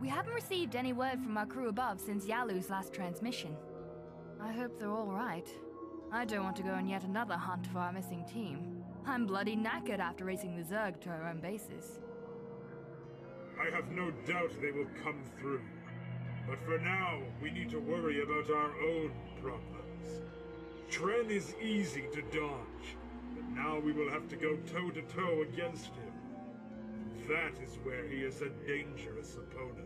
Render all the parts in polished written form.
We haven't received any word from our crew above since Yalu's last transmission. I hope they're all right. I don't want to go on yet another hunt for our missing team. I'm bloody knackered after racing the Zerg to our own bases. I have no doubt they will come through. But for now, we need to worry about our own problems. Trenn is easy to dodge, but now we will have to go toe-to-toe against him. That is where he is a dangerous opponent.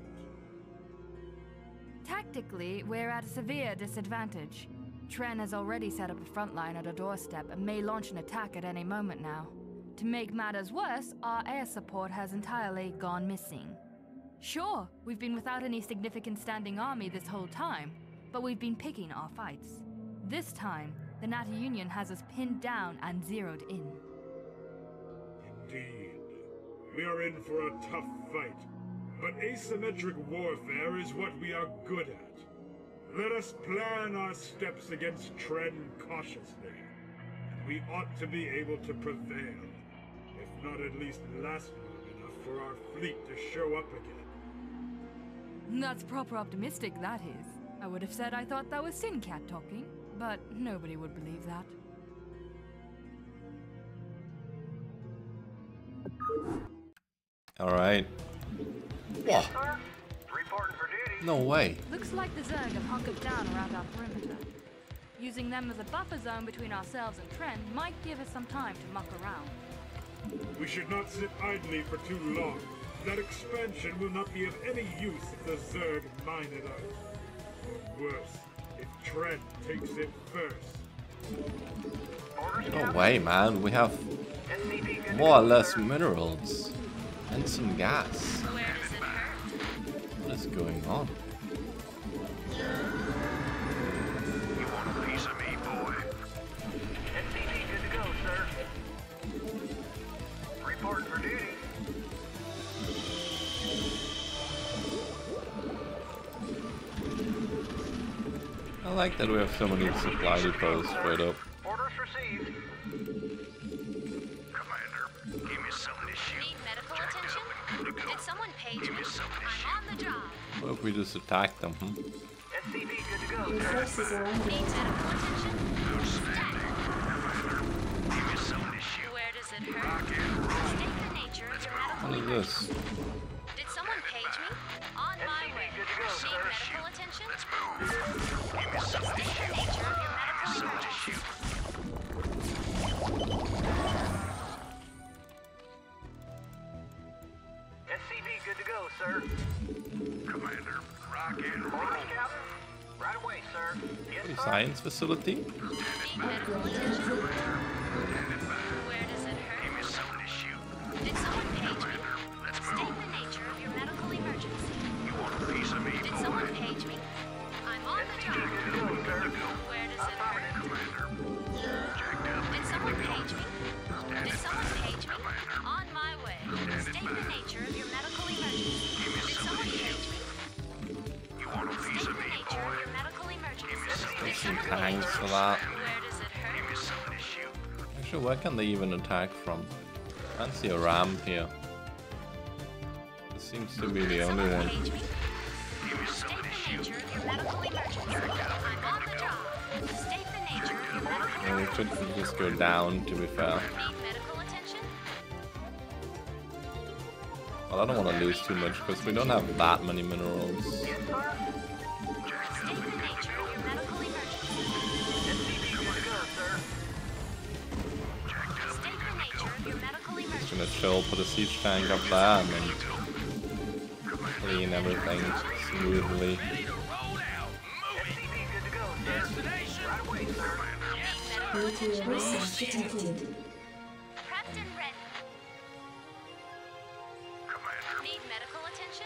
Tactically, we're at a severe disadvantage. Trenn has already set up a front line at our doorstep and may launch an attack at any moment now. To make matters worse, our air support has entirely gone missing. Sure, we've been without any significant standing army this whole time, but we've been picking our fights. This time, the NATO Union has us pinned down and zeroed in. Indeed. We are in for a tough fight, but asymmetric warfare is what we are good at. Let us plan our steps against Trenn cautiously, and we ought to be able to prevail, if not at least last long enough for our fleet to show up again. That's proper optimistic, that is. I would have said I thought that was Sincat talking, but nobody would believe that. Alright. What? No way. Looks like the Zerg have hunkered down around our perimeter. Using them as a buffer zone between ourselves and Trenn might give us some time to muck around. We should not sit idly for too long. That expansion will not be of any use if the Zerg mine it out. Or worse, if Trenn takes it first. No way, man. We have more or less minerals and some gas. Where does it hurt? What is going on? You want a piece of me, boy? SCP good to go, sir. Reporting for duty. I like that we have so many supply depots spread up. Orders received. Commander, give me something to shoot. Need medical attention? Did someone page me? I'm on the job. What if we just attack them, SCP good to go, sir. Need medical attention? Outstanding. Commander, give me something to shoot. Where does it hurt? Rock and roll. State the nature of your medical What is emergency. this? Did someone page me? On my way. good to go, Need sir. medical attention? Let's move. Give me something to State the shoot. nature of your medical Something to emergency. shoot. SCV good to go, sir. Commander, rock and roll. Right away, sir. Yes, sir. Science facility? Need medical attention? Standing by. Where does it hurt? Give me something to shoot. Did someone page me? Let's State move. the nature of your medical emergency. You want a piece of me, Did boy? someone page me? I'm on the job. Where does it hurt? Commander. Jacked up. Did someone page me? Did someone page me? On my way. State the nature of your medical emergency. Did someone page me? You want a piece State of the me, nature of boy? your medical emergency. Did Some someone page tanks me? for that. Where does it Give hurt? me something to shoot. Actually, where can they even attack from? I can't see a ramp here. This seems to be the only Someone one. page me? Give me State something to the shoot. nature of your medical emergency. I'm on the job. State the nature of your medical Well, we emergency. could just go down, to be fair. Need medical attention? Well, I don't want to lose too much because we don't have that many minerals. State the nature of your medical emergency. SCV good to go, sir. Jacked up. State the nature of your medical Just emergency. gonna chill, put a siege tank up there, and then clean everything smoothly. Ready to roll out. SCV good to go, sir. Destination. Right away, sir. Need medical attention? Research detected. Prepped and ready. Commander. Need medical attention?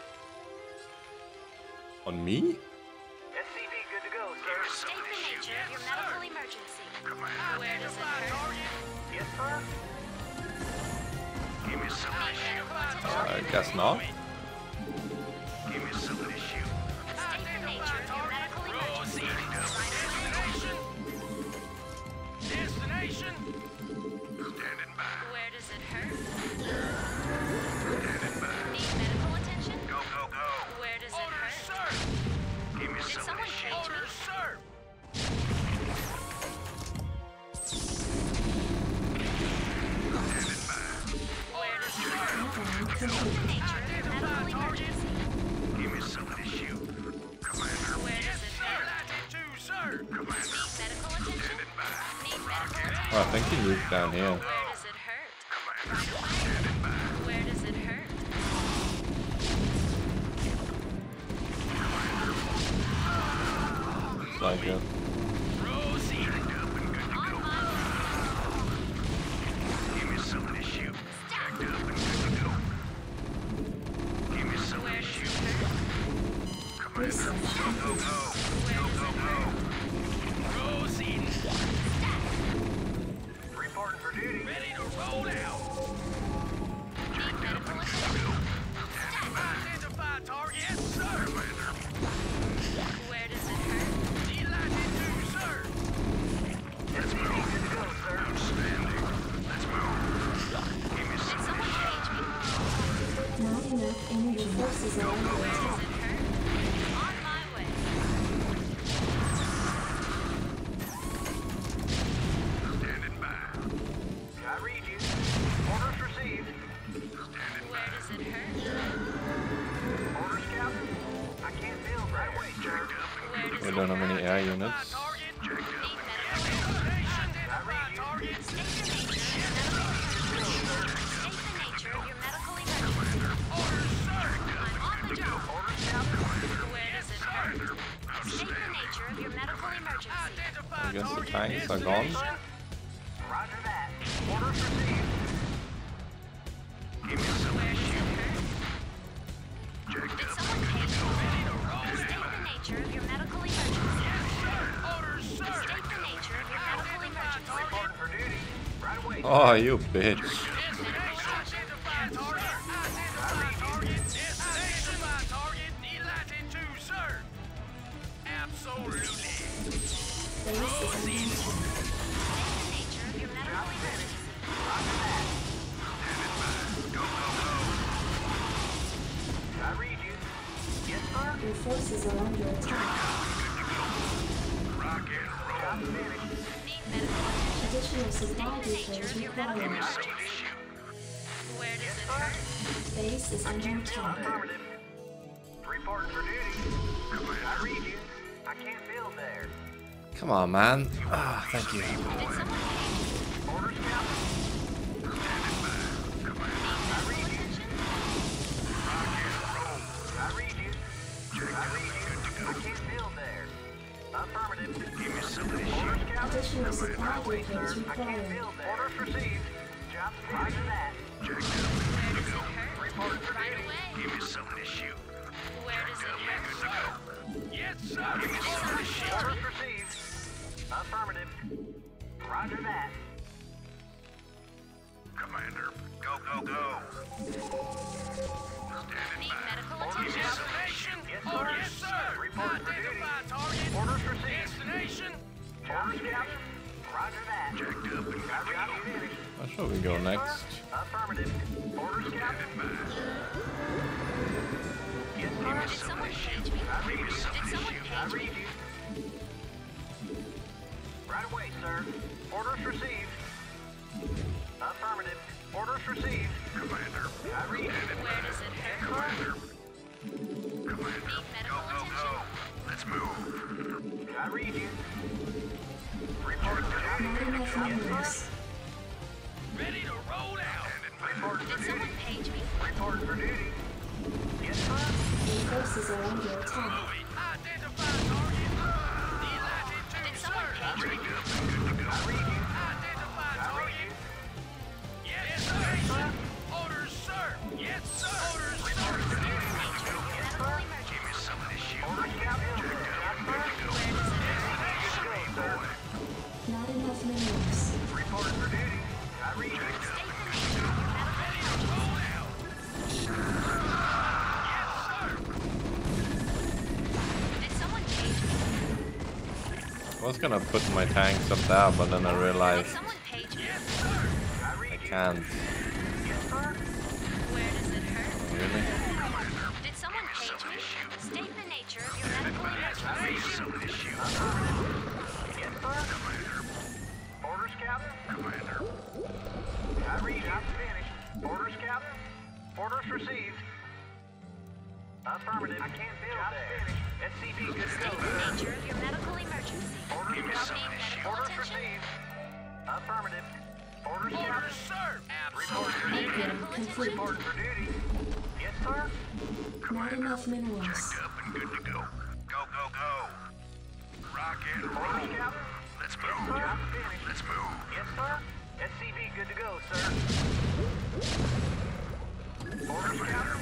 On me? SCV good to go, sir. State the nature of your medical emergency. Commander. Where does it hurt? Yes, sir. Give me something to Need shoot. medical attention? I guess not. Give me something to shoot. State the nature of your medical emergency. Right away. Destination. Standing by. Where does it hurt? Standing by. Need medical attention? Go, go, go. State the nature of your medical emergency. Give me something to shoot. Commander. Where does it hurt? Sir. Commander. Need medical attention? Standing by. Need medical attention? Oh, I think he moved down here. Where does it hurt? Commander. Right away. Standing by. Where does it hurt? It's like it. Rosie. Jacked up and good to On go. my way. Give me something to shoot. Stop. Jacked up and good to go. Give me something Where to does shoot. it hurt? Commander. Go, go, go. Where does it hurt? Rosie. Stop. Reporting for duty. Ready to roll out. Need medical attention? Stop. Identify target. Yes, sir. Commander. Where does it hurt? Delighted to, sir. Let's move. Good to go, sir. Outstanding. Let's move. Give me Did something someone to page me? Not enough energy forces are under Where attack. does it hurt? On my way. Standing by. I read you. Orders received. Standing Where does it hurt? Orders, Captain. I can't build right away, jacked up. Where does We it don't have hurt? any air units. Jacked up. Need medical attention? State the nature of your medical emergency. Orders, sir. I'm on the job. Orders, Captain. Where does it hurt? State the nature of your medical emergency. I guess the tanks are gone. Roger that. Orders received. Give me Where something does to it shoot. hurt? Jacked Did up. someone page me? State the nature of your medical emergency. Orders, sir. State the nature of your medical emergency. Reporting for duty. Right away. Oh, you bitch. Identify target. Identify target. Identify target. Delighted to, sir. Absolutely. Base is under attack. State the nature of your medical emergency. Roger that. Go, go, go. I read you. Yes, sir. Your forces are under attack. Rock and roll. Got finished. Need medical attention? Additional supply State the nature details of your medical required. emergency. Where does it hurt? Base is under attack. Affirmative. Reporting for duty. I read you. I can't build there. Come on, man. Ah, thank you. Did someone page me? Orders, Captain. Need medical attention? I read you. I read you. I can't build there. Affirmative. Give me something to shoot. Orders, Captain. Additional supply details I can't required. build there. Orders received. Job roger that. Where does it hurt? Reporting for Right duty. away. Give me something to shoot. Where does it hurt? Yes, sir. Give me something to shoot. Orders received. Affirmative. Roger that. Commander, go, go, go. Standing Need by. medical attention? Destination. Yes, sir. Report for duty. Target. Orders received. Destination. Orders, Captain. Roger that. Jacked up and got you finished. Where shall we go next? Affirmative. Orders, Captain. Yes, sir. Did someone page me? Did someone I page read me? you. Right away, sir. Orders received. Affirmative. Orders received. Commander. I read you. Where does it hurt? Commander. Need medical attention? Let's move. I read you. Report for Not duty. enough minerals. Ready to roll out. Report for Did duty. someone page me? Report for duty. Yes, sir. Your forces are under attack. Identify target. Delighted to, Did someone page me? I read you. Identify target. Yes, sir. Orders, sir. Yes, sir. Orders, sir. State the nature of your medical emergency. Give me something to shoot. Orders, Captain. Where does it hurt? Not enough minerals. Report for duty. I read you. State the nature of your medical emergency. Did someone page me? I was gonna put my tanks up there, but then I Did realized someone page me? I can't. Where does it hurt? Really? Did someone page me? State the nature of your medical emergency. Yes, sir. Orders, Captain. Commander. I read you. Finished. Orders, Captain. Orders received. received. Affirmative. Orders, Captain. Sir. Report for Upgrade duty. complete. Report for duty. Yes, sir. Not enough minerals. Up and good to go. Go, go, go. Rock and roll. Orders, Captain. Let's move. Job finished. Let's move. Yes, sir. SCV good to go, sir. Orders, Captain.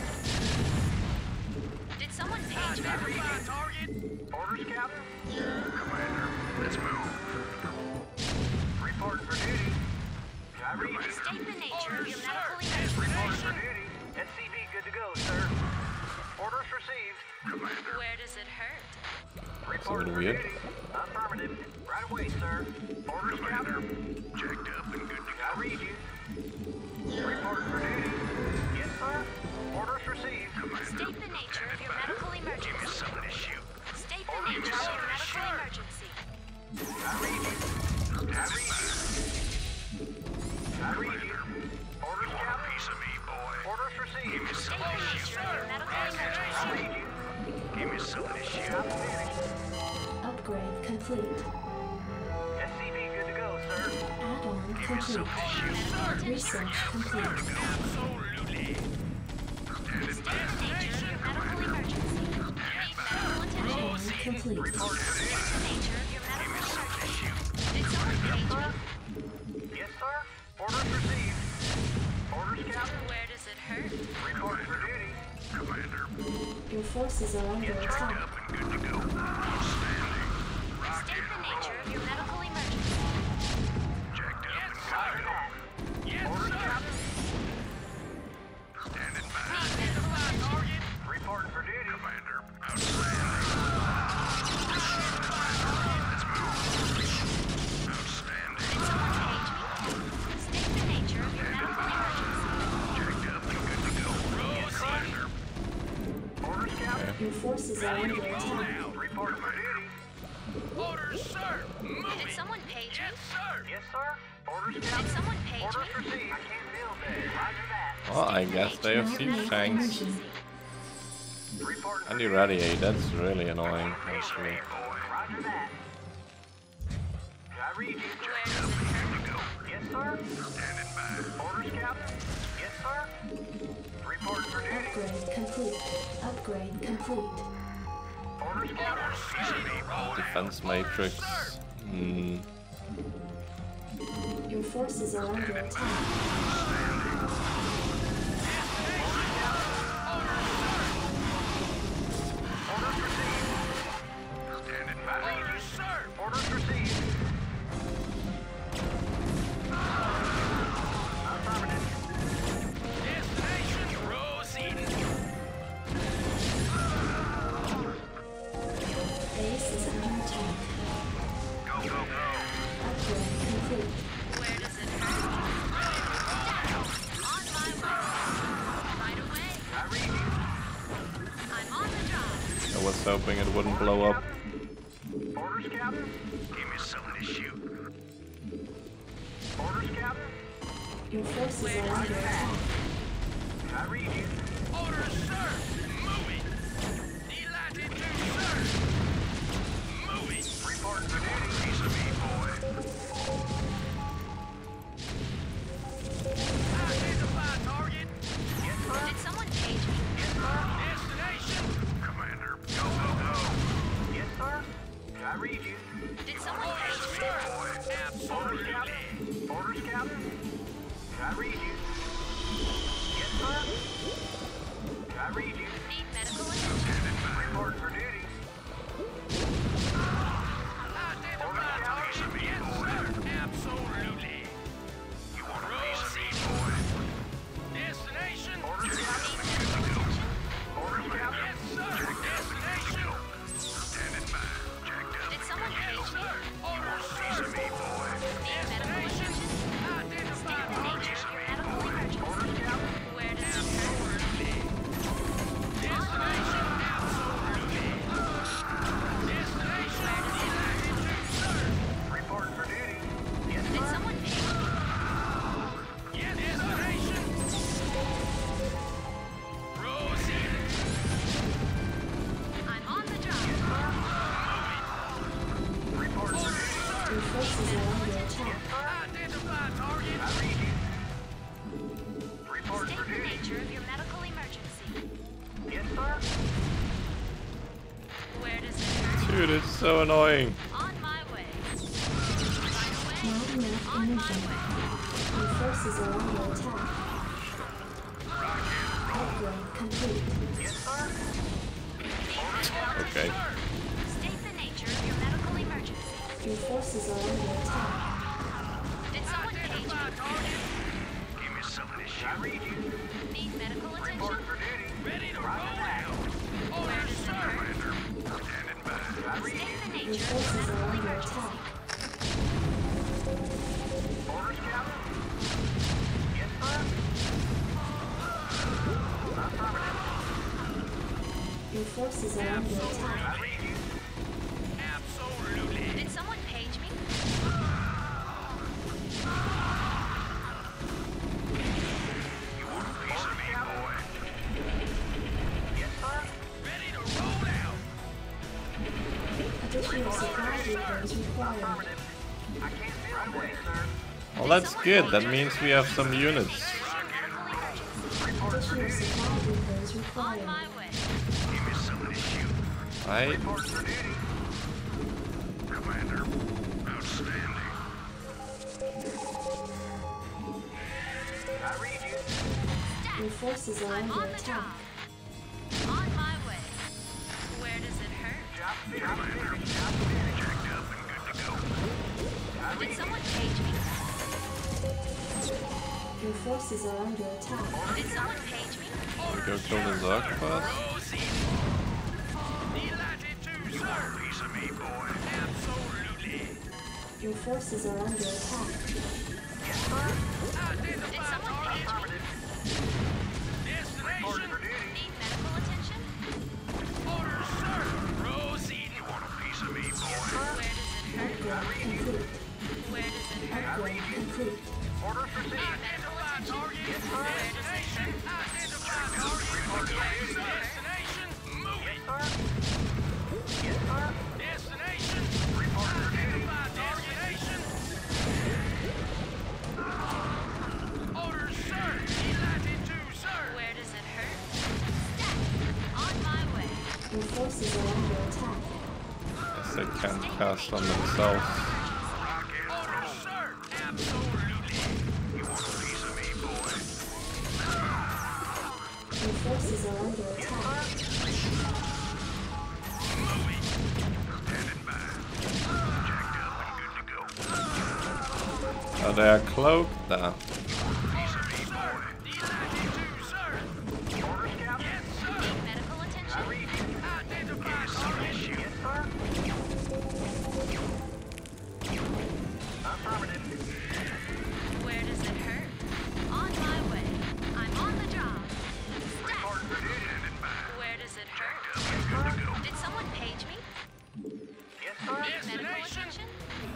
Did someone page me? Target. Orders, Captain. Commander, let's move. Report for duty. I read you. State the nature of your medical Report emergency. for duty. SCV good to go, sir. Orders received. Commander. Where does it hurt? Report little for weird. duty. Affirmative. Right away, sir. Orders, Captain. Checked up and good to go. I read you. Report for duty. Yes, sir. Orders received. State the nature of your medical emergency. Give me something to shoot. State the nature of your medical emergency. I read you. I read you. I read you. Orders, Captain. Piece of me, boy. Orders received. Give me State something the to nature shoot. of your medical I emergency. read you. Give me something to shoot. Job finished. Upgrade complete. SCV good to go, sir. Add-on Give me something to complete. shoot. Research complete. Absolutely. State the nature of your medical emergency. Need medical attention. Add-on complete. Report for duty. State the nature of your medical emergency. Did someone Yes, page sir. me? Yes, sir. Orders received. Orders, Captain. Where does it hurt? Report for duty. Commander. Your forces are under attack. Up and good to go. Outstanding. Rock State and the roll. nature of your medical emergency. Checked up and good to go. Yes, Orders, Captain. Standing by. Need medical attention. Report for duty. Commander. Outstanding. Let's move. Outstanding. Did someone page me? State the nature of your medical emergency. Checked up and good to go. Yes, Commander. Orders, Captain. Your forces are under attack. Report for duty. Orders, sir. Did someone page me? Sir. Yes, sir. Orders, Did Captain. someone page Orders me? received. I can't build there. Roger that. Well, I guess they have siege tanks. Report for Anti-radiate, that's really annoying, actually. Roger that. I read you. Where does it hurt? Yes, sir. Standing by. Orders, Captain. Yes, sir. Report for duty. Upgrade complete. Upgrade complete. Orders, Captain. Defense matrix. Your forces are under attack. Orders received. Standing by. Orders, sir. Orders received. Affirmative. Destination Rosine. Base is under attack. Go, go, go. Upgrade complete. Where does it hurt? On my way. Right away. I read you. I'm on the job. I was hoping it wouldn't blow up. Orders, Captain. Give me something to shoot. Orders, Captain. Your forces are under attack. I read you. Orders, sir. Moving. Delighted to, sir. Moving. Report for duty. Piece of me, boy. Identify target. Yes, sir. Did someone page me? Yes, sir. Destination. Commander. Go, go, go. Yes, sir. I read you. Did someone page me? Absolutely. Orders, Captain. I read you. Yes, sir. I read you. Need medical attention. Report for duty. Identify target. Yes, sir. Absolutely. You want a piece of me, boy? Destination. Orders, Captain. Orders, Captain. Yes, sir. Destination. Standing by. Checked up. Did someone page me? Orders, piece of me, boy. Need medical attention. Identify State the nature of your medical emergency. Orders, Captain. Where does it hurt? Destination. Absolutely. under attack. Identify target. I read you. Report State for the duty. nature of your medical emergency. Yes, sir. Where does it hurt? Dude, it's so annoying. On my way. Right Not away. enough On my energy. way. Your forces are under attack. Upgrade complete. Yes, sir. Okay. State the nature of your medical emergency. Your forces are under attack. Did someone page me? Give me some of this shit. I read you. Need medical Report attention? for duty. Ready to roll out. Where does it hurt? Standing by. I read State the Your nature of your forces are medical under emergency. attack. orders, Captain. Yes, sir. Affirmative. Your forces are under attack. I read you. Absolutely. Did someone page me? You want a piece of me, boy? Yes, sir. Ready to roll out. Additional supply depots required. Affirmative. I can't be right away, sir. Well, that's good. That means we have some units. Additional supply depots On required. my way. Give me some of this shoot. Right? Report for duty. Commander, outstanding. I read you. Your forces are I'm under on the job. attack. On my way. Where does it hurt? Job finished. Job finished. Checked up and good to go. I Did read you. someone page me? Your forces are under attack. Did someone page me? Go kill the Zerg first. Proceed. Delighted to serve. Piece of me, boy. Absolutely. Your forces are under attack. Yes, sir. Did someone page me? Report for duty. Need medical attention? Orders, sir. Proceed. You want a piece of me, boy? Where does it hurt? Upgrade complete. Where does it hurt? Upgrade complete. Orders for duty. Medical attention? Yes, sir. Destination? Report for duty. Destination. Move it. Yes, sir. Destination. Report for duty. Destination. Orders, sir. Delighted to, sir. Where does it hurt? On my way. Your forces are under attack. Guess they can't cast on themselves. Orders, sir. Absolutely. You want a piece of me, boy? Your forces are under attack. Move it. Standing by. Checked up and good to go. Oh, they are cloaked now. Piece of me, boy. Delighted to, sir. Orders, Captain. Yes, sir. Need medical attention? Read you. Identify target. Yes, sir. Affirmative. Where does it hurt? On my way. I'm on the job. Report for duty. Standing by. Where does it hurt? Good to go. Did someone page me? Yes, sir. Medical attention?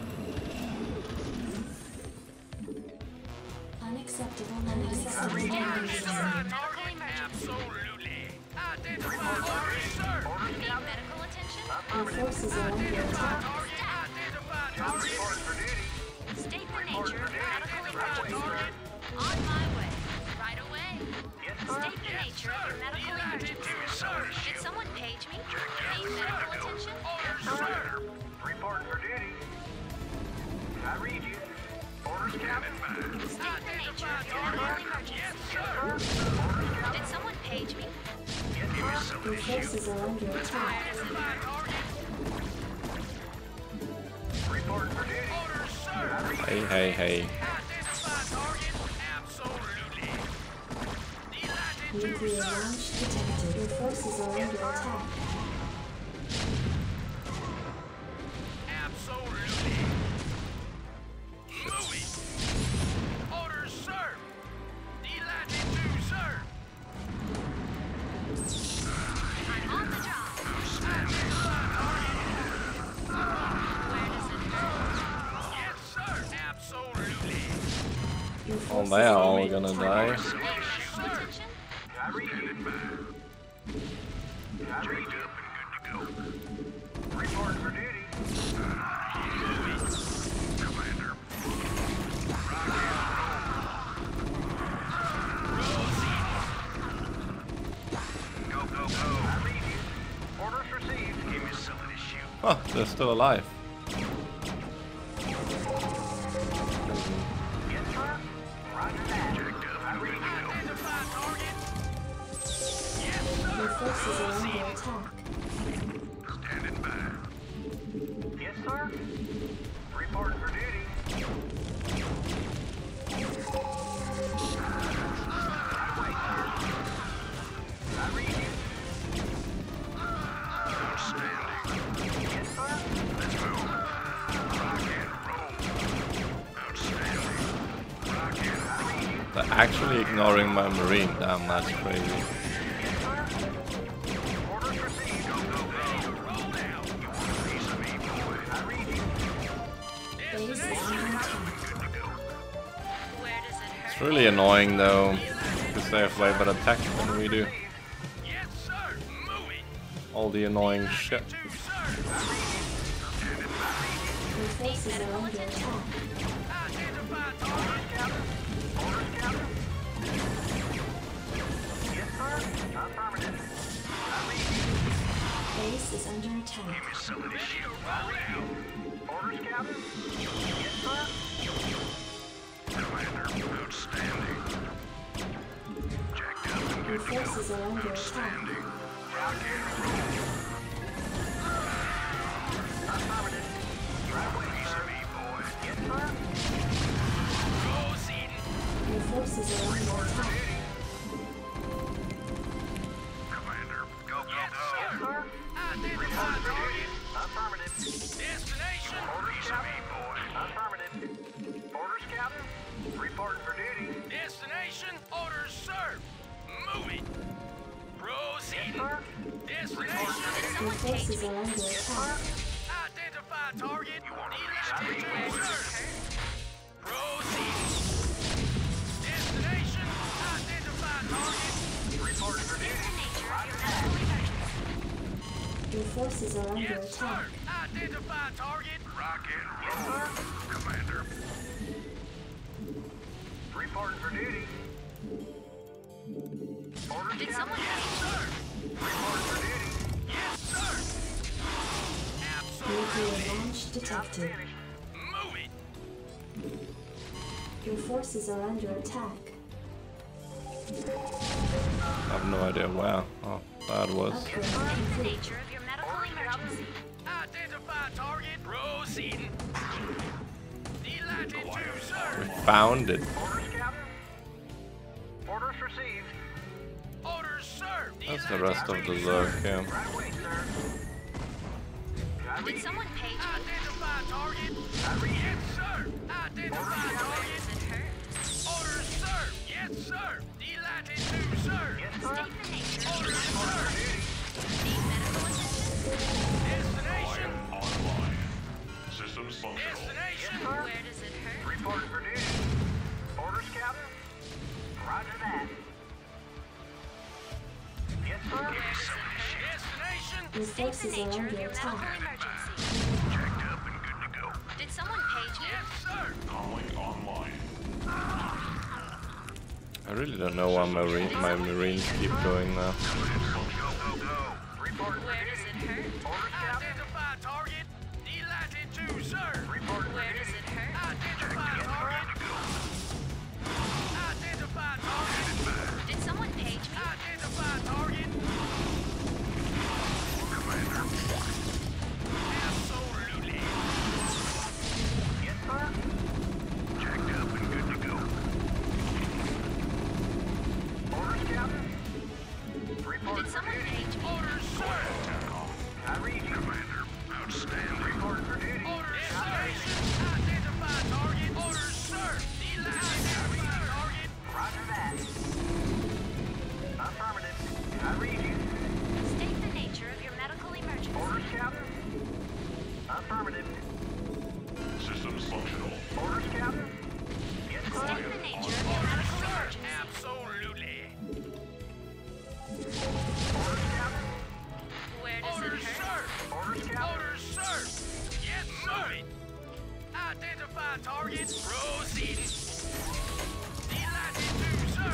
Unacceptable. Unacceptable damage. Medical emergency. Absolutely. Identify orders, sir. Orders, Need Captain. medical attention? Your forces are under attack. Identify target. Report for duty. State the nature of your medical emergency. On my way. Right away. Yes, sir. State the nature of your medical emergency. Did someone page me? Need medical attention? Orders, sir. Report for duty. I read you. Orders, Captain. State the nature of your medical emergency. Yes, sir. Orders, Captain. Did someone page me? Yes, sir. Your forces are under attack. Identify target. Report for duty. Orders, sir. Hey, hey, hey. Identify target. Absolutely. Delighted to, Nuclear sir. launch detected. Your forces are under attack. Absolutely. Move it. Orders, sir. Delighted to, sir. I'm on the job. Identify target. Where does it hurt? Yes, sir. Absolutely. Your Oh, forces they are are all under gonna attack. die. Need medical attention? I read you. I read up and good to go. Report for duty. Commander. Oh, they're still alive. Your forces are under attack. Standing by. Yes, sir. Reporting for duty. I read you. Outstanding. Yes, sir. Let's move. Rock and roll. Outstanding. Rock and roll. They're actually ignoring my marine. Damn, that's crazy. Yes, sir. Orders received. Go, go, go. Roll out. You want a piece of me, boy? I read you. Base is under attack. Good to go. Where does it hurt? It's really annoying though, because they have way better tech than we do. Yes, sir. Moving. All the annoying shit. Two, sir. Your forces are under attack. Identify target. Orders, Captain. Yes, sir. Affirmative. I read you. Base is under attack. Ready to roll out. Orders, Captain. Yes, sir. Commander, outstanding. Jacked up and Your good to go. forces are under attack. Outstanding. Rock and roll. Affirmative. Right away, sir. Boy. Yes, sir. Proceeding. Your forces are under attack. Commander, go, go, go. Yes, sir. Identify target. Affirmative. Destination. Orders, Captain. Affirmative. Orders, Captain. Reporting for duty. Destination. Orders, sir. Moving. Proceeding. Yes, sir. Destination. Your forces are under attack. Identify target. Elected, sir. Proceeding. Destination. Identify target. Reporting for duty. Your forces are under Yes, attack. sir. Identify target. Rocket. Yes, sir. Commander. Reporting for duty. Orders, Did Captain. someone Yes, sir. Reporting for duty. Yes, sir. Nuclear Absolutely. launch detected. Finished. Moving. Your forces are under attack. I have no idea where. Oh, that was. Upgrade The complete. nature of your medical emergency. Identify target. Proceeding. Delighted to, sir. We found it. Orders, Captain. Orders received. Orders, sir. That's the rest of the Zerg, yeah. Right away, sir. Did someone page you? Identify target. Yes, sir. Identify Where target. does it hurt? Orders, sir. Yes, sir. Delighted to, sir. Yes, sir. State the nature of your Orders, medical sir. Need medical attention? Destination. Online. Systems functional. Destination. Where does it hurt? Reporting for duty. Orders, Captain. Roger that. Yes, sir. Where does it hurt? Destination. Your State the forces are nature of under your medical attack. emergency. Checked up and good to go. Did someone page you? Yes, sir. Comlink online. I really don't know why my marines keep going now. Go, go, go. Reporting for Where does duty. it hurt? Orders, Captain. Identify target. Delighted to, sir. Reporting for Where does duty. it hurt? Identify target. Identify target. Did someone page me? Identify target. Commander. Absolutely. Yes, sir. Checked up and good to go. Orders, Captain. Reporting Did for someone duty. page me? Orders, sir. I read you. Commander. Outstanding. Reporting for duty. Orders, sir. Identify target. Orders, sir. Identify target. Roger that. Affirmative. I read you. State the nature of your medical emergency. Orders, Captain. Affirmative. Systems functional. Orders, Captain. Yes, sir. State the nature of your medical emergency. Absolutely. Orders, Captain. Where does it Orders, hurt? sir. Orders, Captain. Orders, sir. Yes, sir. Identify target. Proceeding. Delighted to, sir.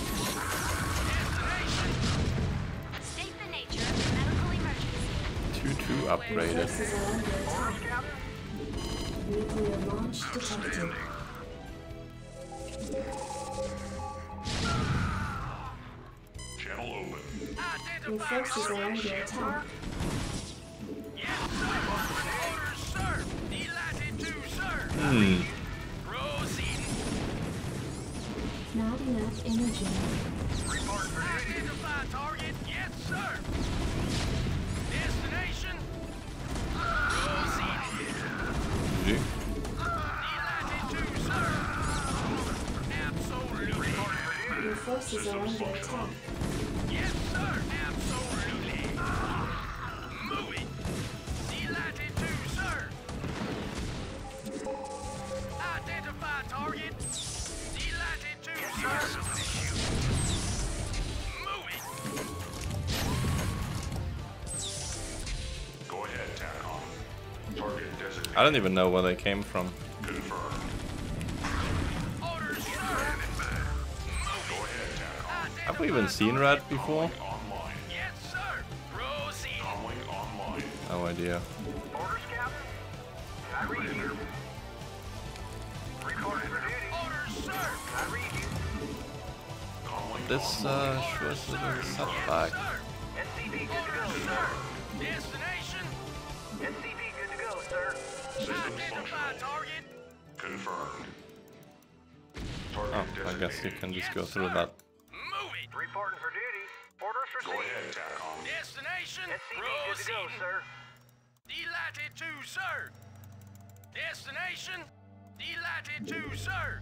Destination. State the nature of your medical emergency. 2 2 upgraded. Forces are under attack. Nuclear launch detected. Channel open. Your forces are under attack. Yes, sir. Orders, sir. Delighted to, sir. Proceeding. Not enough energy. Identify target. Yes, sir. Destination. Proceeding. GG. Delighted to, sir. Absolutely. Your forces are under attack. Yes, sir. Absolutely. Moving. Delighted to, sir. Identify target. Delighted to, sir. Moving. Go ahead, TACOM. Target designated. I don't even know where they came from. Confirmed. Orders, sir. Go ahead, TACOM. Have we even seen Red before? Online. Yes, sir. Proceed. Comlink online. No idea. Orders, Captain. I read you. Reporting for duty. Orders, sir. I read you. Comlink This online. sure is a little setback. SCV good to go, sir. Destination. SCV good to go, sir. System Identify functional. target. Confirmed. Oh, Target I guess you designated. can just go through that. Moving. Reporting for duty. Orders Go ahead, TACOM. Destination. Proceeding. Sir. Delighted to, sir. Destination. Delighted to, sir.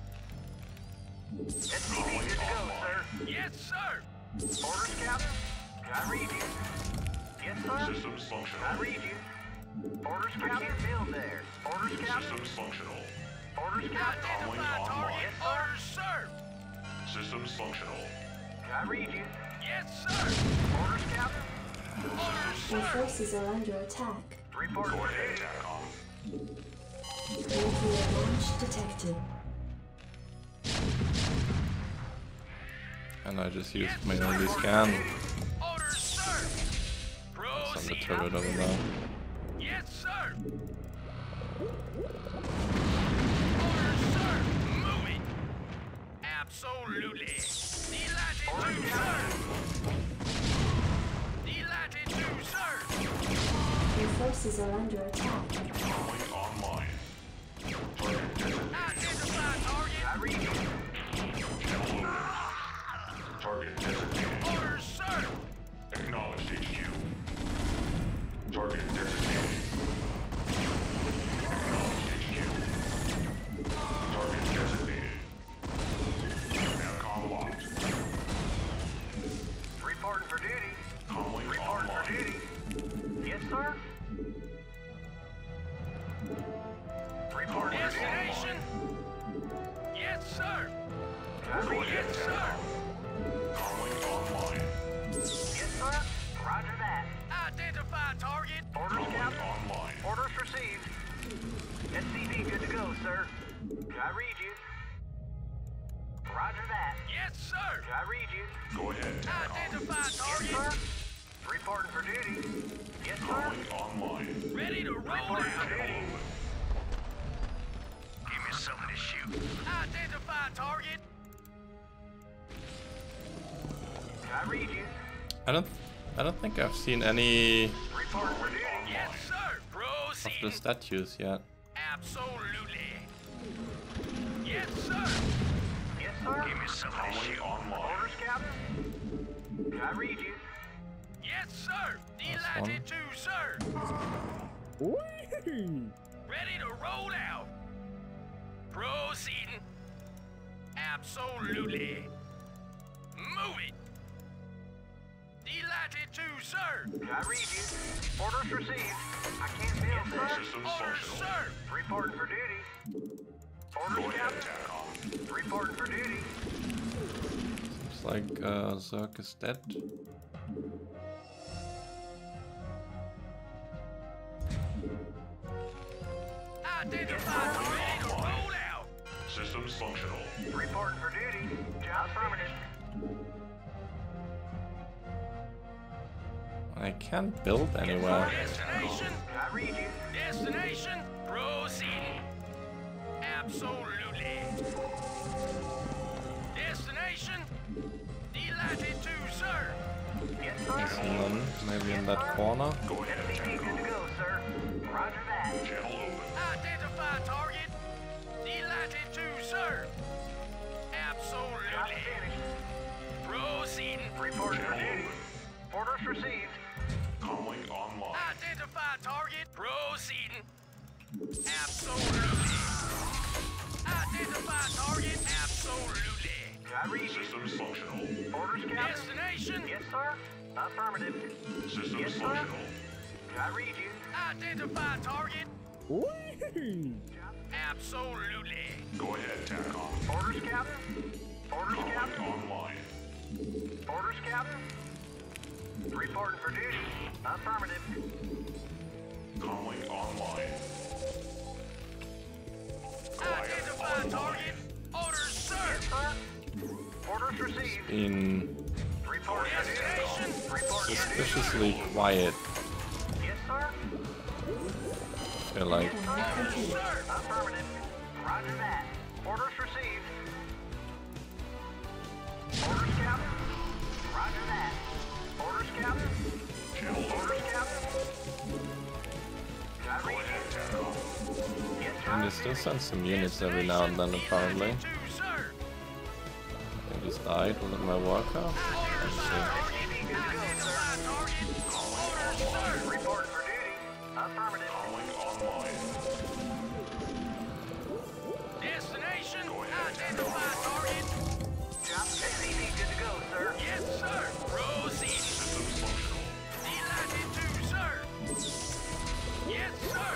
SCV good to go, sir. Yes, sir. Orders, Captain. I read you. Yes, sir. Systems functional. I read you. Orders, Captain. Build there. Orders, Captain. Systems functional. Orders, Captain. Identify target. Orders, sir. Systems functional. I read you. Yes, sir. Orders, Captain. Orders, Your sir. forces are under attack. Report Go for ahead, duty. TACOM. Nuclear launch detected. And I just used my only scan. Orders, sir. It's on the Proceed. turret over there. Yes, sir. Orders, sir. Moving. Absolutely. Delighted to, sir. Delighted to, sir. Your forces are under attack. Comlink online. Target designated. Identify target. I read you. Channel open. Target designated. Orders, sir. Acknowledged HQ. Target designated. Acknowledged HQ. Target designated. TACOM locked. Reporting for duty. Comlink Reporting for online. duty. Yes, sir. Reporting for destination. Yes, sir. Go ahead, Yes, sir. TACOM. Comlink online. Yes, sir. Roger that. Identify target. Orders, Comlink Captain. online. Orders received. SCV good to go, sir. I read you. Roger that. Yes, sir. I read you. Go ahead, TACOM. Identify target. Yes, sir. Reporting for duty. Yes, sir. Comlink online. Ready to roll Channel out. open. Give me something to shoot. Identify target. I read you. I don't think I've seen any Reporting for duty. Yes, sir. of the Proceeding. statues yet. Absolutely. Yes, sir. Yes, sir. Give me something to shoot. Online. Orders, Captain. I read you. Yes, sir. Delighted to, sir. Ready to roll out. Proceeding. Absolutely. Moving. Delighted to, sir. I read you. Orders received. I can't build, sir. Systems Orders, functional. sir. Reporting for duty. Go Orders, ahead, Captain. TACOM. Reporting for duty. Seems like Zerk is dead. Identify ready to roll out. Systems functional. Reporting for duty. Job affirmative. I can't build anywhere. Destination. I read you. Destination. Proceeding. Absolutely. Destination. Delighted to, sir. Yes, sir. And then maybe in that corner. Go ahead, Good to go, sir. Roger that. channel open. Identify target. Delighted to, sir. Absolutely. Proceeding. Report for duty. Orders received. Comlink online. Identify target. Proceeding. Absolutely. Identify target. Absolutely. I read you. Systems functional. Orders, Captain. Destination. Yes, sir. Affirmative. Systems Yes, sir. functional. I read you. Identify target. Absolutely. Go ahead, TACOM. Orders, Captain. Orders, Comlink Captain. online. Orders, Captain. Reporting for duty. Affirmative. Comlink online. Identify target. Orders, sir. Yes, sir. Orders received. Been Report destination. Report for duty. suspiciously quiet. Yes, sir. I feel like Orders, sir. Affirmative. Roger that. Orders received. Orders, Captain. Roger that. Orders, Captain. Channel open. Orders, Captain. I Go read ahead, you. TACOM. Yes, and they sir. still send some units every now and then apparently. Delighted to, sir. I just died, was it my worker? Let's see. Report for duty. Affirmative. Comlink online. Destination. Identify target. Job SCV good to go, sir. Yes, sir. Proceed. Systems functional. Delighted to, sir. Yes, sir.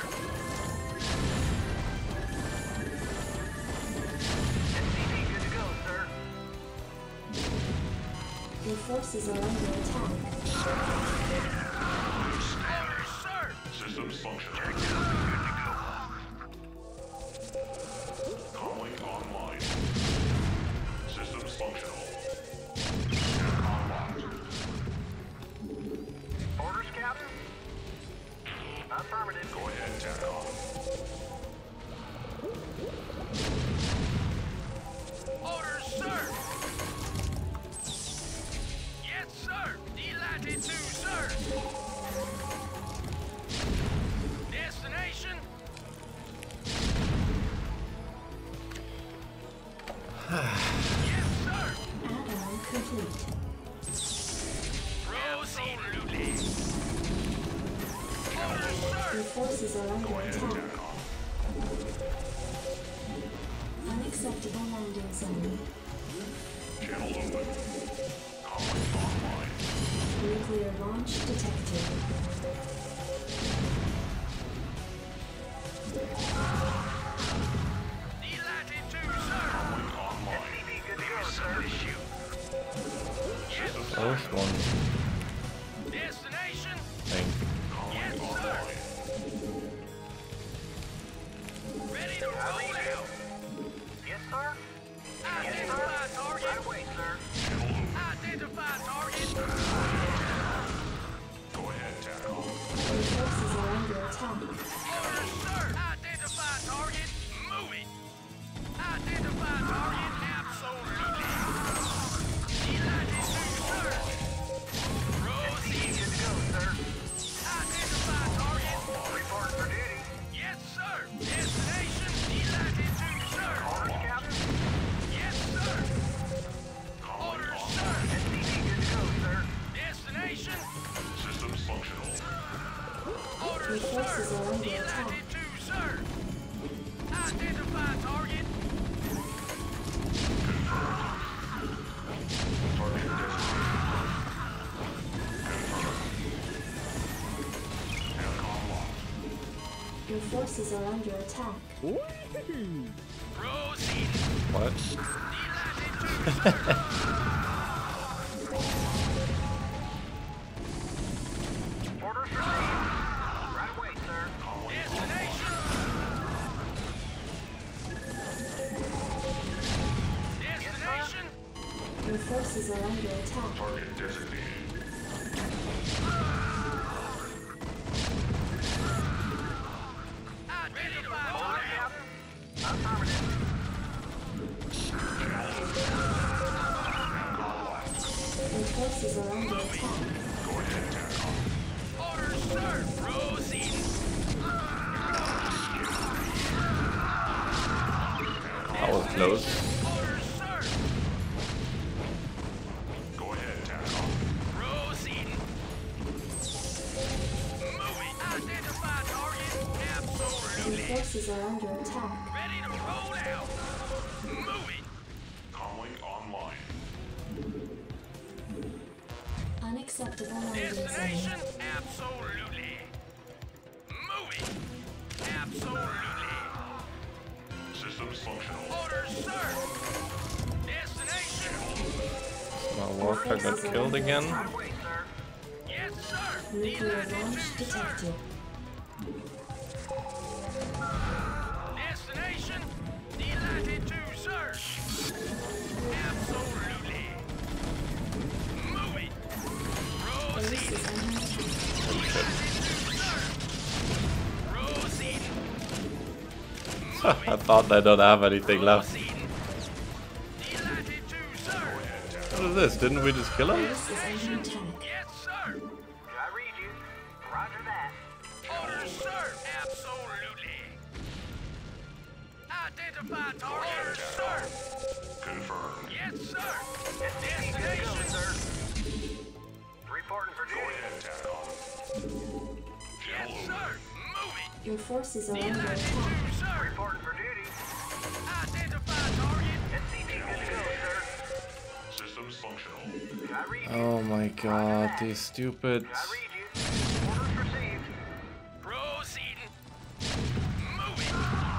SCV good to go, sir. Your forces are under attack. Orders, sir. Systems functional. Comlink online. Systems functional. TACOM locked. Orders, Captain. Affirmative. Go ahead, TACOM. Orders, sir. Yes, sir. Delighted to, sir. Destination. Yes, sir. Add-on complete. Absolutely. Orders, Your sir. forces are under Go ahead, attack. TACOM. Unacceptable landing zone. Channel open. Comlink online. Nuclear launch detected. Delighted to, sir. Comlink online. SCV good to go, sir. Yes, sir. First one, Destination. I think. Yes, Comlink sir. online. Ready to roll out. Yes, sir. Identify target. Right away, sir. Channel open. Identify target. Go ahead, TACOM. Your forces are under attack. Orders, sir. Identify target. Moving. Identify target. Absolutely. Delighted to, sir. Proceed. Good to go, sir. Identify target. Report for duty. Yes, sir. Destination. Delighted to, sir. Orders, Captain. Yes, sir. Orders, sir. SCV good to go, sir. Destination. Systems functional. Orders, Your forces sir. are under attack. Delighted to, sir. Identify target. Target designated. Confirmed. TACOM locked. Your forces are under attack. Proceed. What? Delighted to, sir. Orders received. Right away, sir. Destination. Destination. Your forces are under attack. Target designated. Your forces are under attack. Orders, sir. Proceed. That was close. Orders, sir. Go ahead, TACOM. Proceed. Moving. Identify target. Your Absolutely. forces are under attack. Ready to roll out. Moving. Comlink online. Unacceptable landing zone. Destination? Absolutely. Moving. Absolutely. Systems functional. Orders, sir. Destination? My walker got killed again. Highway, sir. Yes, sir. Nuclear Delighted launch to, sir. detected. Destination? Delighted to, sir. Absolutely. Moving. Base Proceed. is under attack. Proceed. I thought they don't have anything left. Proceed. Delighted to, sir. What is this? Didn't we just kill him? Base is under attack. Yes, sir. I read you. Roger that. Orders, sir. Absolutely. Identify target. Orders, sir. Confirmed. Yes, sir. SCP good to go, Destination. sir. Reporting for Go duty. ahead, TACOM. Yes, sir. Moving. Your forces are under Delighted attack. to, sir. Reporting for duty. Identify target. SCP good to go, sir. Systems functional. I read you. Oh my god, these stupid. I read you. Orders received. Proceeding. Moving.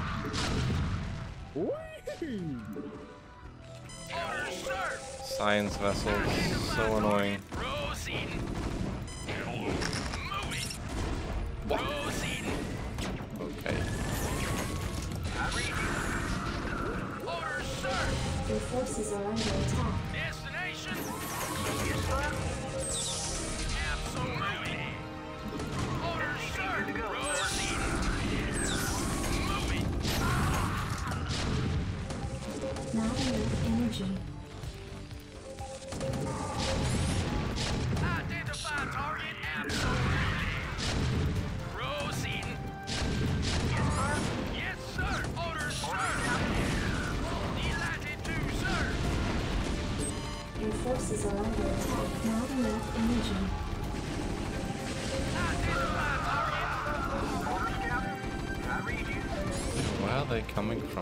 Orders, sir. Science vessels, so annoying. Proceeding. Moving. Proceeding. Okay. I read you. Orders, sir. Your forces are under attack. Destination? Yes, sir. Absolutely. Orders, sir. Good to go, sir. Proceeding. Moving. Not enough energy. Identify target. Absolutely. Proceeding. Yes, sir. Orders, sir. Delighted to, sir. Your forces are under attack. Not enough energy. Identify target. Orders, Captain. I read you. Where are they coming from?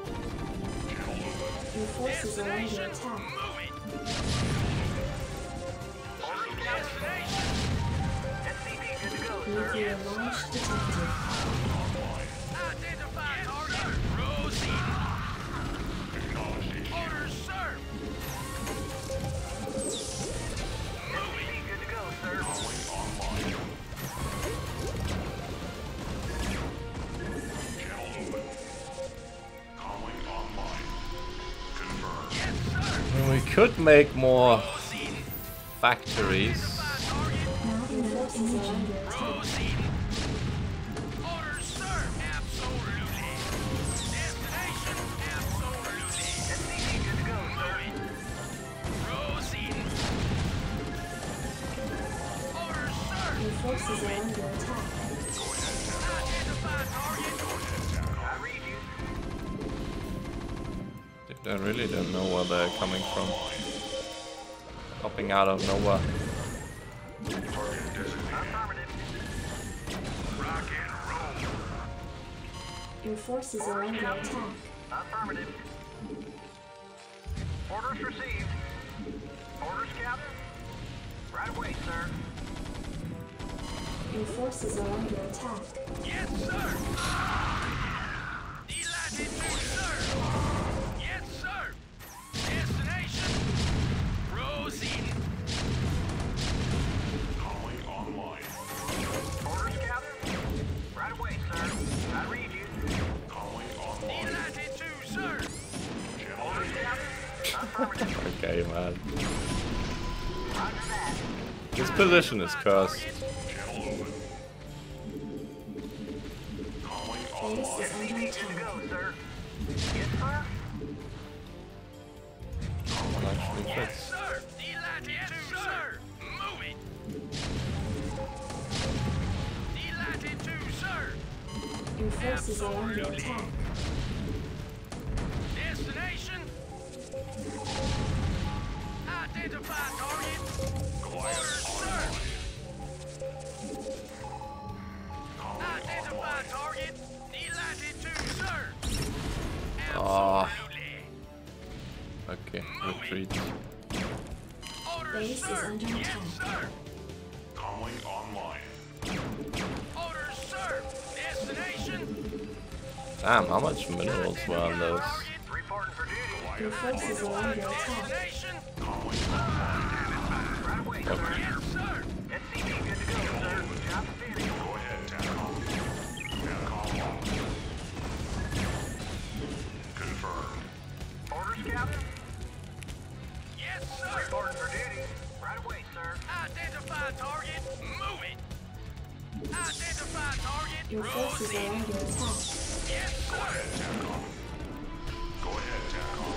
Your forces are under Destination. attack. Moving. Orders, Captain. Destination. SCP good to go, sir. Nuclear launch detected. Identify target. Proceeding. Orders, sir. SCP good to go, sir. Comlink online. Confirmed. Yes, sir. I mean, we could make more Proceeding. factories. Identify target. Not enough energy. Proceeding. Orders, sir. Absolutely. Destination. Absolutely. SCP good to go, sir. Proceeding. Orders, sir. Your forces are under attack. Identify target. I read you. I really don't know where they're coming from. Popping out of nowhere. Affirmative. Rock and roll. Your forces are under attack. Affirmative. Orders received. Orders, Captain. Right away, sir. Your forces are under attack. Yes, sir. Delighted to, sir. Yes, sir. Destination. Proceeding. Comlink online. Orders, Captain. Right away, sir. I read you. Comlink online. Delighted to, sir. Orders, Captain. Affirmative. Okay, man. Roger that. This position is cursed. Channel open. Comlink Base online. is under SCP good to attack. go, sir. forces are under attack. Destination. Identify target. Orders, sir. Identify target. Need latitude, sir. Oh. Absolutely. Okay, retreat. Orders, Base is sir. under Yes, attack. sir. Comlink online. Orders, sir. Destination. Damn, how much minerals were on those? Target. Reporting for duty. Your forces are under attack. Destination. Comlink online. Right away, sir. Yes, sir. SCV good to go, sir. Job finished. Go ahead, TACOM. TACOM locked. Confirmed. Orders, Captain. Yes, sir. Reporting for duty. Right away, sir. Identify target. Move it. Identify target. Your forces are Proceed. under attack. Yes, Go sir. ahead, TACOM. Go ahead, TACOM.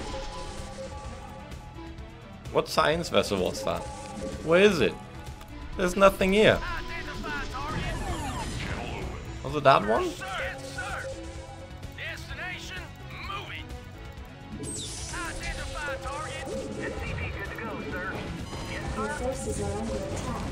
What science vessel was that? Where is it? There's nothing here. Identify target. Channel open. Was it that one? Sir. Yes, sir. Destination. Move it. Identify target. SCV good to go, sir. Yes, Your sir. forces are under attack.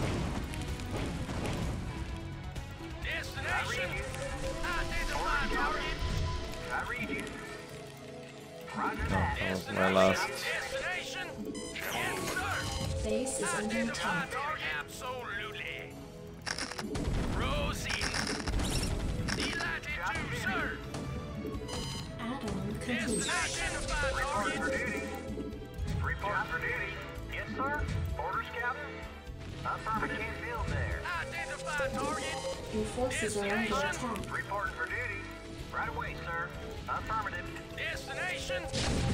Destination. Identify target. I read you. Roger Oh, that. that was my last. Destination. Yes, sir. Base is under Identify attack. target. Absolutely. Proceed. Need latitude, sir. Add-on complete. Identify Reporting for target. duty. Reporting for duty. Yes, sir. Orders, Captain. Affirmative. Can't build there. Identify target. Your forces are under attack. Reporting for duty. Right away, sir. Affirmative. Destination.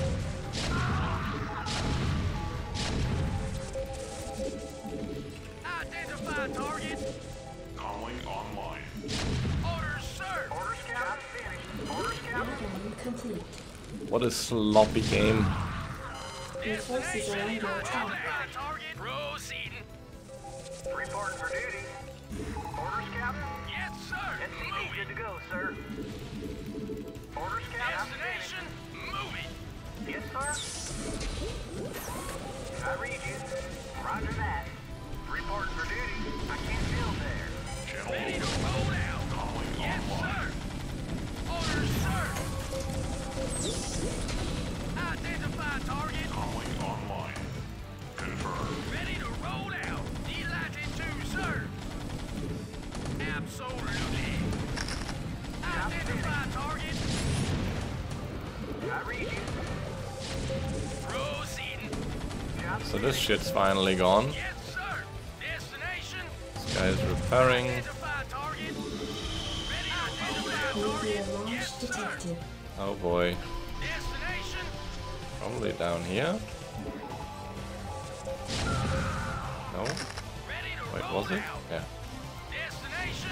Identify target. Comlink online. Orders, sir. Orders, Captain. Finished. Orders, Captain. Add-on complete. What a sloppy game. Your forces are under attack. Identify target. Proceeding. Reporting for duty. Orders, Captain. Yes, sir. SCV Move good it. to go, sir. Orders, Captain. Destination. Move it. Yes, sir. I read you. Roger that. Reporting for duty. I can't build there. Channel Ready to open. roll out. Comlink Yes, online. sir. Orders, sir. Identify target. Comlink online. Confirmed. Ready to roll out. Need latitude, sir. Absolutely. Identify target. I read you. Proceeding. Job So this shit's finally gone. Yes, sir. Destination. This guy's repairing. Identify target. Ready to roll out. Nuclear Target. launch Yes, sir. detected. Oh boy. Destination. Probably down here. No? Ready to Wait, roll was it? out. Yeah. Destination.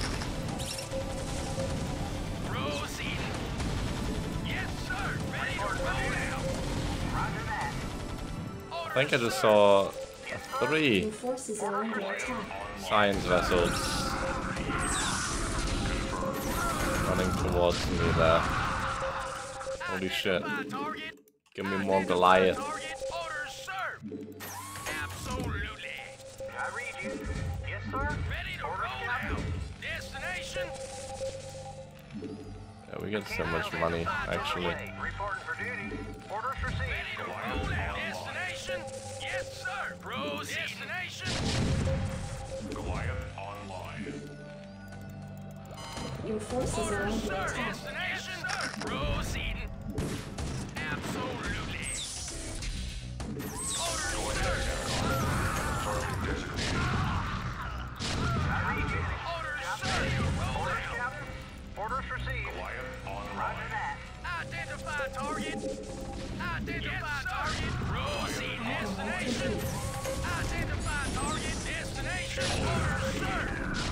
Proceeding. Yes, sir. Ready to roll out. Roger that. I think I just saw three Your forces are under attack. science vessels running towards me there. Holy shit. Identify target. Give me more Goliath. Target. Orders, sir. Absolutely. I read you. Yes, sir. Ready to Orders, roll Captain. out. Destination. Yeah, we get so much money, actually. Reporting for duty. Orders Ready received. to roll out. Destination. Yes, sir. Proceed. Destination. Goliath online. Your forces are Orders, under sir. attack. Destination. Proceeding. Absolutely. Orders, sir. I read you. Orders, sir. Ready to roll Orders, out. Captain. Orders received. Goliath Roger online. that. Identify target. Identify target. Proceed. Add-on Destination. complete. Identify target. Destination. Orders, sir.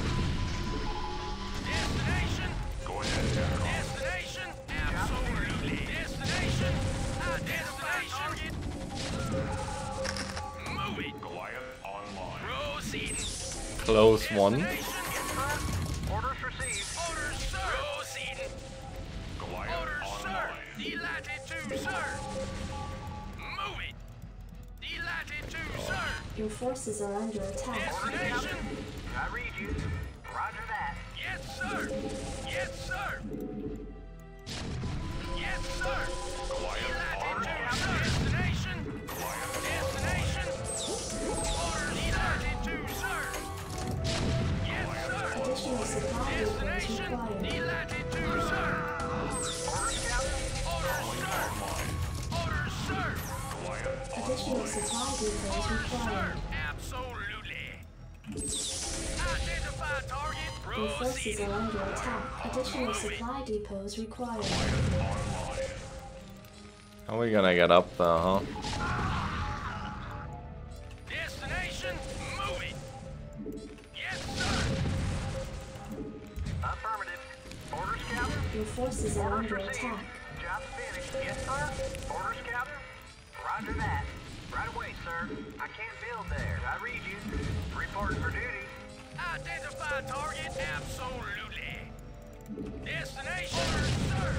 Destination. Go ahead, TACOM. Destination. Absolutely. Destination. Identify target. Move it. Goliath online. Proceed. Close one. Destination. Yes, sir. Orders received. Orders, sir. Proceed. Delighted to, sir. Moving. Delighted to, sir. Your forces are under attack. Destination. I read you. Roger that. Yes, sir. Yes, sir. Yes, sir. Delighted to, sir. Destination. Destination. Orders delighted to, sir. Yes, sir. Additional supply depots Destination. required. Delighted to, sir. Orders, Captain. Orders, sir. Orders, sir. Additional supply depots Orders, sir. required. Absolutely. Identify target. Your forces Proceed. are under attack. Additional supply depots required. How are we gonna get up there, huh? Destination. Moving. Yes, sir. Affirmative. Orders, Captain. Your forces are Orders under received. attack. Job's finished. Yes, sir. Orders, Captain. Roger that. Right away, sir. I can't build there. I read you. Reporting for duty. Identify target. Absolutely. Destination. Orders, sir.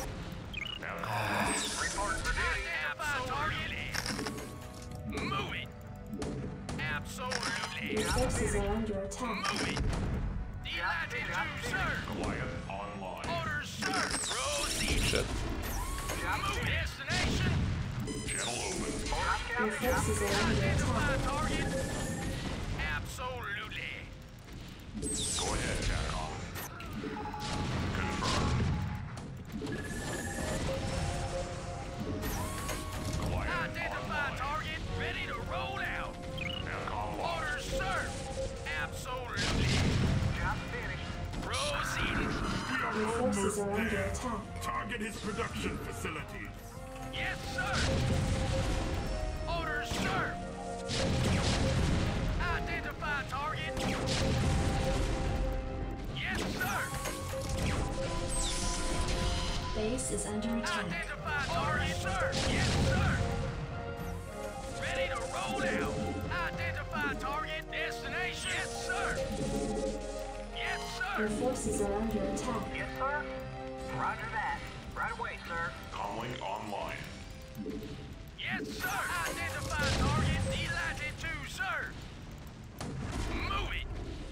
Reporting for duty. Identify target. Moving. Absolutely. Your forces are under attack. Moving. Delighted to, sir. Goliath online. Orders, sir. Proceed. Shit. Move. Destination. Channel open. Your forces are under Identify attack. target. Absolutely. Go ahead, Capcom. Confirm. Goliath Identify online. target. Ready to roll out. Capcom locked. Orders, sir. Absolutely. Job's finished. Proceed. Your forces are under attack. Target his production facilities. Yes, sir. Orders, sir. Identify target. Yes, sir. Base is under attack. Identify target, sir. Yes, sir. Ready to roll out. Identify target. Destination. Yes, sir. Yes, Your sir. forces are under attack. Yes, sir. Roger that. Right away, sir. Comlink online. Yes, sir. Identify target. Delighted to, sir. Moving.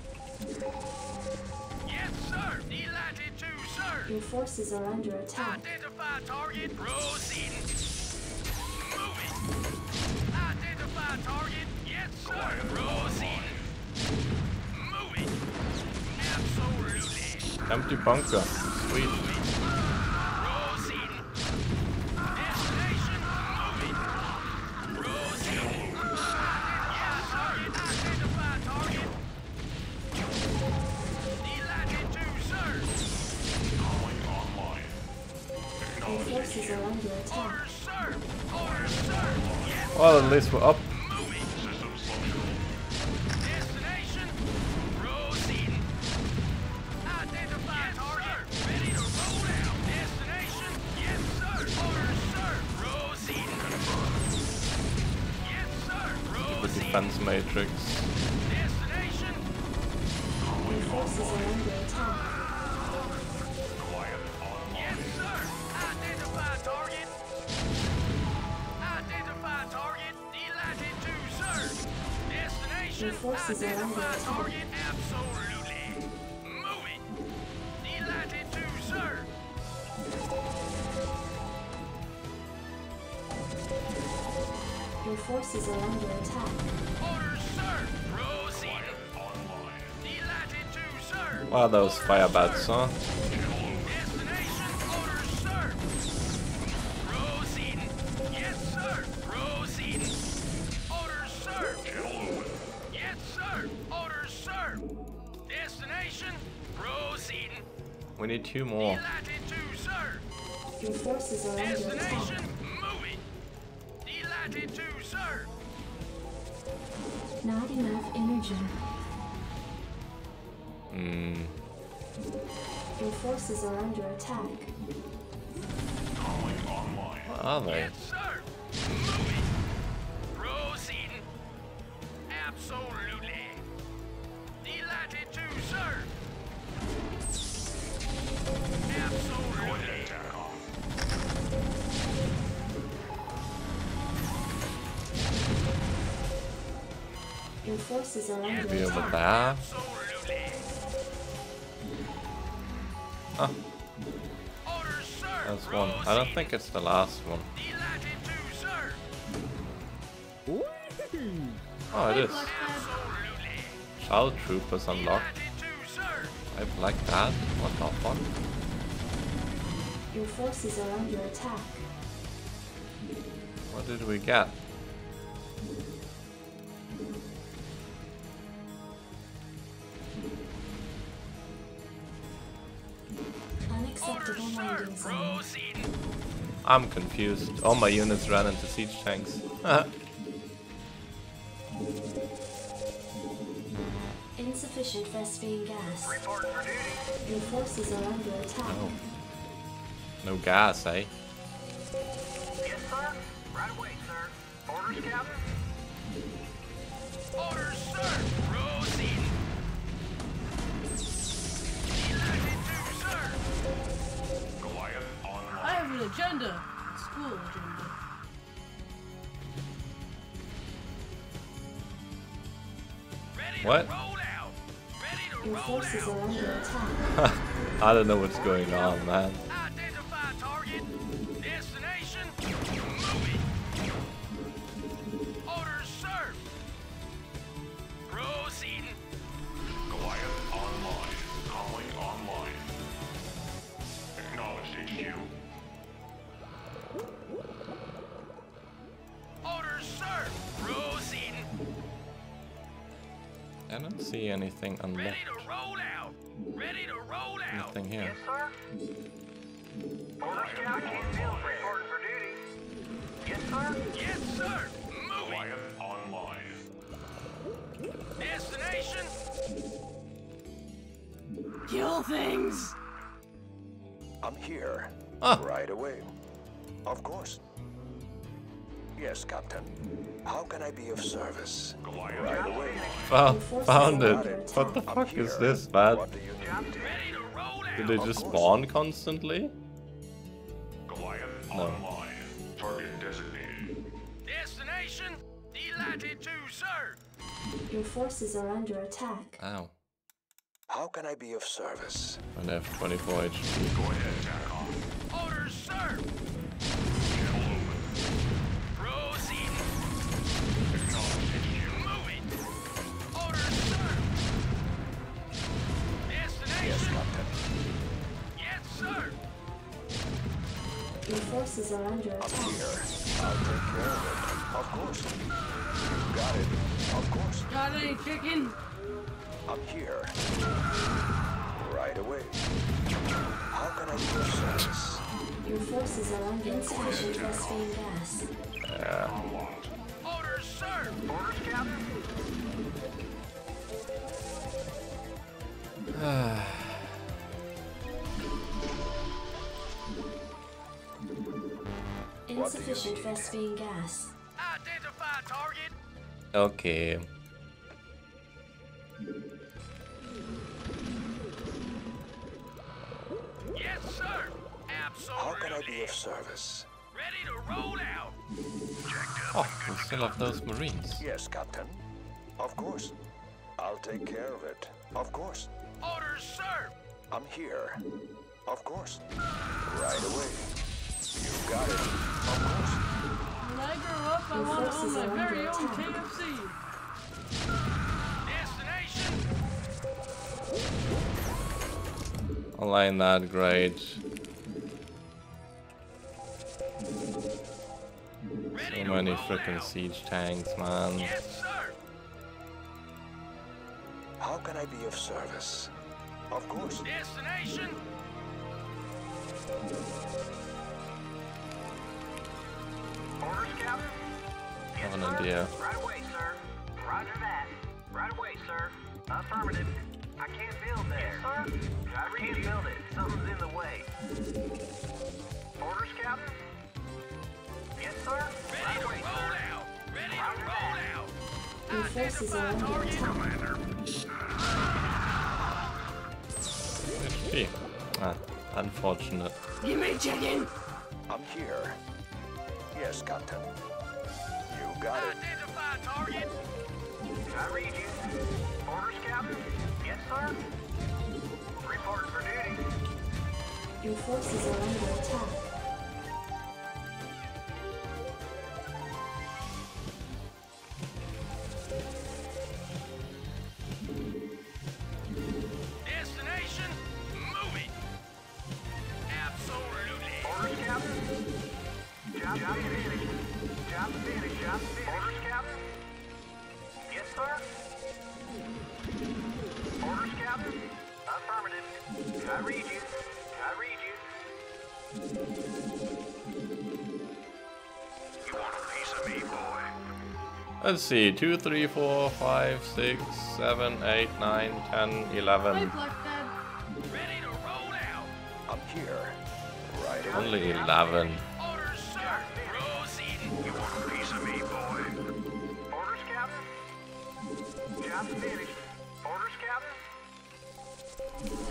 Yes, sir. Delighted to, sir. Your forces are under attack. Identify target. Proceeding. Moving. Identify target. Yes, sir. Proceeding. Moving. Absolutely. Empty bunker. Sweet. Proceeding. Destination. Moving. Proceeding. Yeah, target. Identify target. Delighted to, sir. Comlink online. Your forces are under attack. Orders, sir. Orders, sir. Yes, Well, at least we're up. moving. Systems functional. Destination. Proceeding. Identify target. Ready to roll out. Destination. Yes, sir. Orders, sir. Proceeding. Yes, sir. The Proceeding. defense matrix. Destination. Your forces are under attack. Goliath online. Yes, sir. Identify target. Identify target. Delighted to, sir. Destination. Your forces are under Identify attack. target. Absolutely. Moving. Delighted to, sir. Your forces are under attack. Orders, sir. Proceeding. Online. Delighted to, sir. What are those fire bats, huh? Destination. Orders, sir. Proceeding. Yes, sir. Proceeding. Orders, sir. Yes, sir. Orders, sir. Destination. Proceeding. We need 2 more. Delighted to, sir. Your forces are under Destination. attack. Moving. Delighted to, sir. Not enough energy. Your forces are under attack. Comlink online. What are they? Yes, sir. Moving. Proceeding. Absolutely. Delighted to, sir. Go Absolutely. ahead, Capcom. Your forces are under Maybe over attack. there. Absolutely. Oh, Orders, sir. that's one. I don't think it's the last one. Delighted to, sir. Oh, it is. Absolutely. Child Troopers unlocked. Delighted to, sir. I like that. What the fuck? Your forces are under attack. What did we get? Unacceptable landing zone. Proceeding. I'm confused. All my units ran into siege tanks. Insufficient Vespine gas. Reporting for duty. Your forces are under attack. Oh. No gas, eh? Yes, sir. Right away, sir. Orders, Captain. Orders, sir. Proceeding. Delighted to, sir. Goliath I online. have an agenda. School agenda. Ready What? to roll out. Ready to Your roll forces out. are under attack. I don't know what's going on, man. Identify target. Destination. Moving. Orders, sir. Proceeding. Goliath online. Calling online. Acknowledged HQ. Orders, sir. Proceeding. I don't see anything unlocked. Ready to roll out. Ready to roll out. Nothing here. Yes, sir. Orders, Captain. Reporting for duty. Yes, sir. Yes, sir. Moving. Goliath online. Destination. Kill things. I'm here. Ah. Right away. Of course. Yes, Captain. How can I be of service? Goliath Right away. Found it. What the fuck is this, man? What do you need? Ready to roll out. Do they just spawn constantly? Goliath No. online. Target designated. Destination. Delighted to, sir. Your forces are under attack. Ow. How can I be of service? And they have 24 HP. Go ahead, TACOM. Orders, sir. Channel open. Proceeding. Acknowledged HQ. Moving. Orders, sir. Yes, Destination. Captain. Yes, sir. Your forces are under I'm attack. here. I'll take care of it. Of course. You got it. Of course. Got any chicken? I'm here. Right away. How can I be of service? Your forces are under insufficient Vespine gas. Unlocked. Orders, sir. Orders, Captain. Insufficient Vespine gas. Identify target. Okay. Yes, sir. How can I be Absolutely. of service? Ready to roll out. Oh, we still have those Marines. Yes, Captain. Of course. I'll take care of it. Of course. Orders, sir. I'm here. Of course. Right away. You got it. Of course. When I grow up, I Your want to forces own are my under very own attack. KFC. Destination. Online that great. Ready So to many roll freaking out. siege tanks, man. Yes, sir. How can I be of service? Of course. Destination. Orders, Captain. Have an sir. idea. Right away, sir. Roger that. Right away, sir. Affirmative. I can't build there. Yes, sir. I can't build it. Something's in the way. Orders, Captain. Yes, sir. Ready Right to away, roll sir. out. Ready to Roger roll that. out. Your forces are under attack. HP. Ah, unfortunate. Give me chicken. I'm here. Yes, Captain. You got it. Identify target. I read you. Orders, Captain? Yes, sir. Reporting for duty. Your forces are under attack. Destination, moving. Absolutely. Orders, Captain? Job finished. Job finished. Job finished. Orders, Captain? Yes, sir. Orders, Captain? Affirmative. I read you. I read you. You want a piece of me, boy? Let's see, 2, 3, 4, 5, 6, 7, 8, 9, 10, 11. Hi, Black Dad. Ready to roll out. I'm here. Right away. Only 11. Orders, sir. Proceeding. You want a piece of me, boy? Orders, Captain? Job finished. Orders, Captain?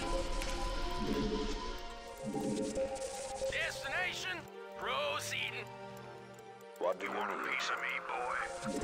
Destination, proceeding. What do You you want a need? piece of me, boy?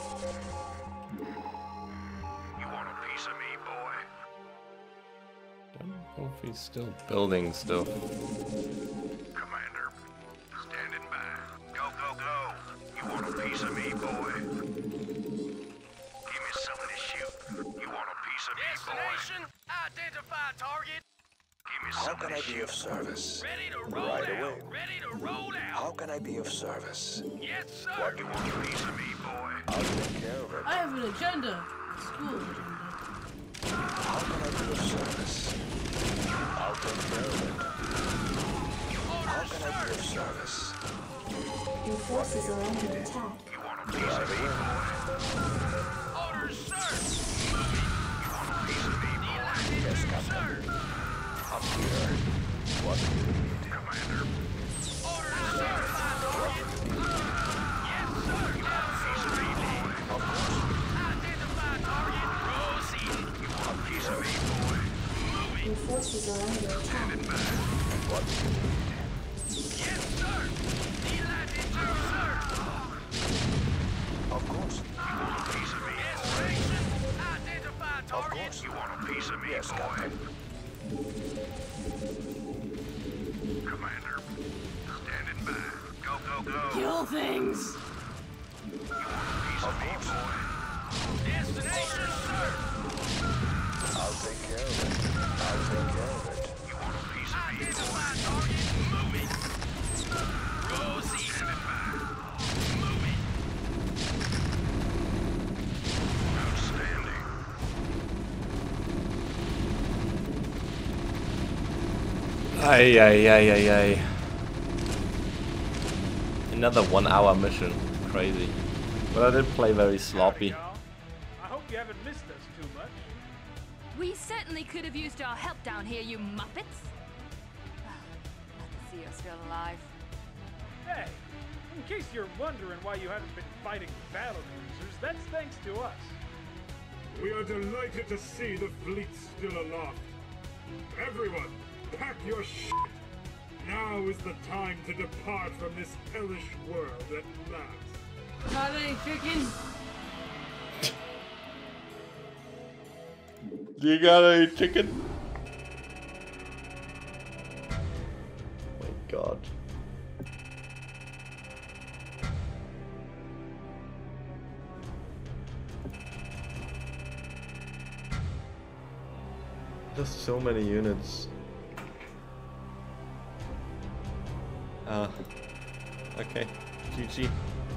You want a piece of me, boy? Don't know if he's still building stuff. Commander, standing by. Go, go, go. You want a piece of me, boy? Give me something to shoot. You want a piece of me, boy? Destination, identify target. Give me How something can I to be shoot. of service? Ready to roll Right out. away. Ready to roll How out. can I be of service? Yes, sir. What do You want a piece of me, boy? I'll take care of it. I have an agenda. School agenda. How can I be of service? I'll take care of it. How can I be of service? Your forces are under attack. You want a piece of me, boy? Orders, sir. You want a piece of me, boy? Yes, Captain. I'm here. What do you need? Commander, Orders, sir. Target. Yes, sir. piece of me, boy? Identify target. Proceeding. You want a piece of me, boy? Your forces are under attack. What do you need? Yes, sir. Delighted to serve. Of course. You want a piece of me, boy? Destination, identify Of target. course. You want a piece of me, Yes, boy? Captain. Commander, standing by. Go, go, go. Kill things. You want a piece of me, boy? Destination, sir. I'll take care of it. I'll take care of it. You want a piece of me, boy? Identify target. Moving. Proceeding. Moving. Outstanding. Ay, ay, ay, ay, ay. Another 1 hour mission. Crazy. But I did play very sloppy. Howdy, y'all. I hope you haven't missed us too much. We certainly could have used your help down here, you muppets. Glad to see you're still alive. Hey, in case you're wondering why you haven't been fighting battle cruisers, that's thanks to us. We are delighted to see the fleet still aloft. Everyone, pack your shit. Now is the time to depart from this hellish world at last. Got any chicken? You got any chicken? Oh my god. There's so many units. Okay. GG.